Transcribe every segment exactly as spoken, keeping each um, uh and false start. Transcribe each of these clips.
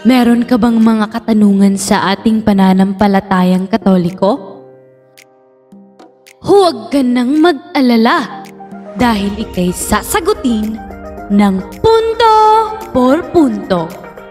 Meron ka bang mga katanungan sa ating pananampalatayang Katoliko? Huwag ka nang mag-alala dahil ika'y sasagutin ng punto por punto.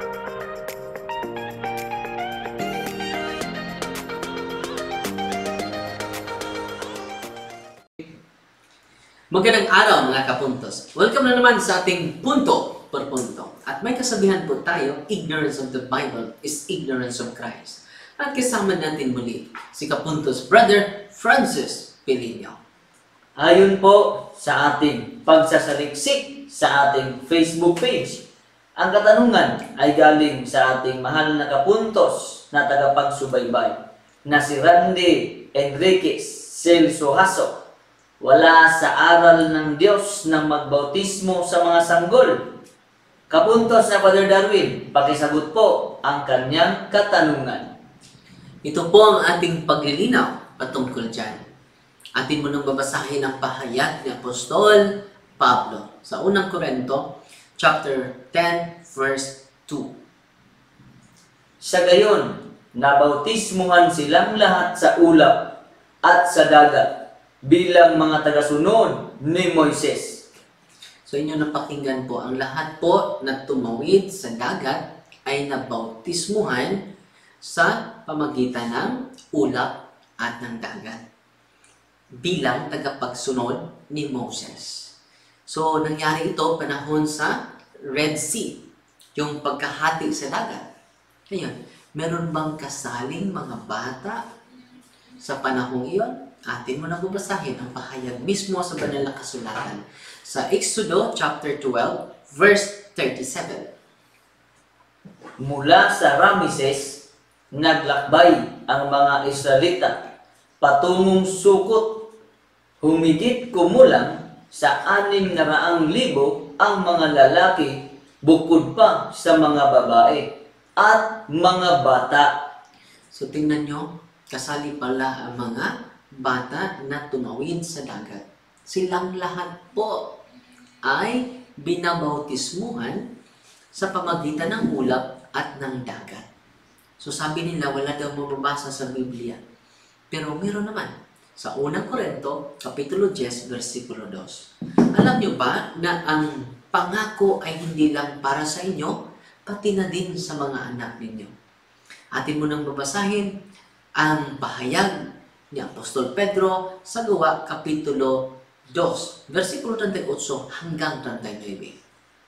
Magandang araw mga kapuntos. Welcome na naman sa ating punto por punto. At may kasabihan po tayo, ignorance of the Bible is ignorance of Christ. At kasama natin muli si Kapuntos Brother Francis Pilino. Ayon po sa ating pagsasaliksik sa ating Facebook page, ang katanungan ay galing sa ating mahal na kapuntos na tagapagsubaybay na si Randy Enriquez Celso Haso. Wala sa aral ng Diyos ng magbautismo sa mga sanggol. Kapuntos na Father Darwin, pakisagot po ang kanyang katanungan. Ito po ang ating paglilinaw patungkol dyan. Atin mo nang babasahin ang pahayag ni Apostol Pablo sa unang Korinto, chapter ten, verse two. Sa gayon, nabautismuhan silang lahat sa ulap at sa dagat bilang mga tagasunod ni Moises. So inyo napakinggan po, ang lahat po na tumawid sa dagat ay nabautismuhan sa pamagitan ng ulap at ng dagat bilang tagapagsunod ni Moses. So nangyari ito panahon sa Red Sea, yung pagkahati sa dagat. Ngayon, meron bang kasaling mga bata sa panahong iyon? Atin mo na babasahin ang pahayag mismo sa banal na kasulatan sa Exodo chapter twelve, verse thirty-seven. Mula sa Ramses, naglakbay ang mga Israelita patungong Sukot. Humigit kumulang sa anim na raang libo ang mga lalaki bukod pa sa mga babae at mga bata. So tingnan nyo, kasali pala ang mga bata na tumawid sa dagat. Silang lahat po ay binabautismuhan sa pamagitan ng ulap at ng dagat. So sabi nila, wala daw mababasa sa Biblia. Pero meron naman. Sa unang Korinto, kapitulo ten, versikulo two. Alam nyo ba na ang pangako ay hindi lang para sa inyo, pati na din sa mga anak ninyo. Atin mo nang babasahin ang pahayag ni Apostol Pedro sa Gawa, kapitulo two, versikulo thirty-eight hanggang thirty-nine.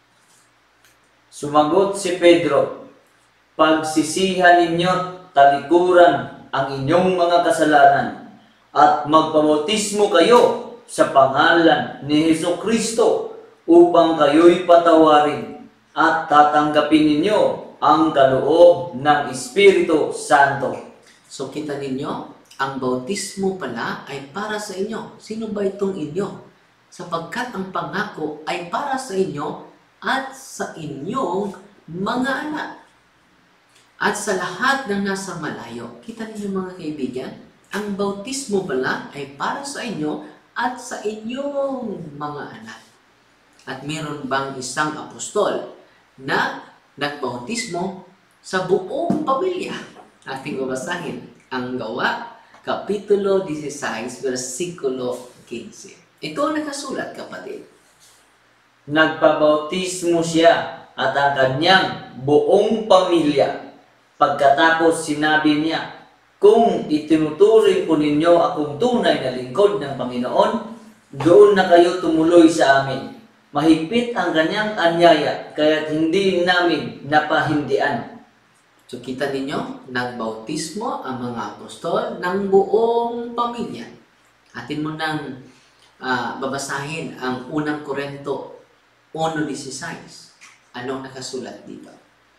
Sumagot si Pedro, pagsisihan ninyo't talikuran ang inyong mga kasalanan at magpabautismo kayo sa pangalan ni Hesukristo upang kayo'y patawarin at tatanggapin ninyo ang kaloob ng Espiritu Santo. So kita ninyo, ang bautismo pala ay para sa inyo. Sino ba itong inyo? Sapagkat ang pangako ay para sa inyo at sa inyong mga anak. At sa lahat ng nasa malayo. Kita ninyo mga kaibigan, ang bautismo pala ay para sa inyo at sa inyong mga anak. At meron bang isang apostol na nagbautismo sa buong pamilya? Ating babasahin ang Gawa, kapitulo sixteen, versikulo fifteen. Ito ang nakasulat, kapatid. Nagpabautismo siya at ang kanyang buong pamilya. Pagkatapos sinabi niya, kung itinuturing po ninyo akong tunay na lingkod ng Panginoon, doon na kayo tumuloy sa amin. Mahigpit ang kanyang anyaya, kaya't hindi namin napahindian. So kita ninyo, nagbautismo ang mga apostol ng buong pamilya. Atin mo nang uh, babasahin ang unang Korinto one sixteen. Anong nakasulat dito?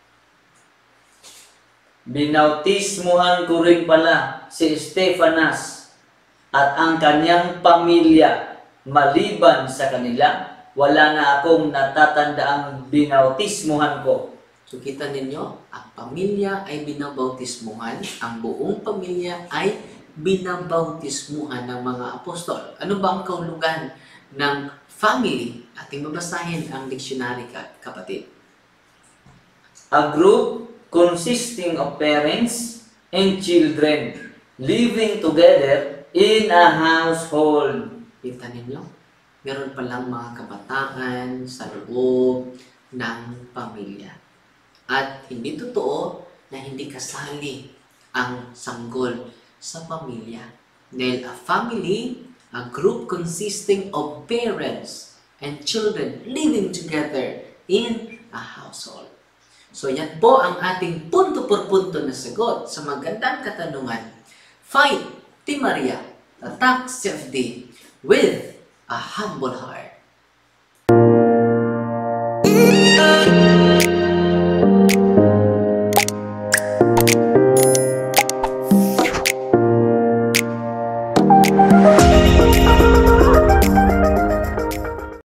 Binautismuhan ko rin pala si Stefanas at ang kanyang pamilya. Maliban sa kanila, wala na akong natatandaang binautismuhan ko. So kita ninyo, ang pamilya ay binabautismuhan, ang buong pamilya ay binabautismuhan ng mga apostol. Ano ba ang kahulugan ng family? Ating babasahin ang dictionary, kapatid. A group consisting of parents and children living together in a household. Kita ninyo? Meron palang mga kabataan sa loob ng pamilya. At hindi totoo na hindi kasali ang sanggol sa pamilya. Dahil a family, a group consisting of parents and children living together in a household. So yan po ang ating punto por punto na sagot sa magandang katanungan. Fight, Team Maria, attack self-day with a humble heart.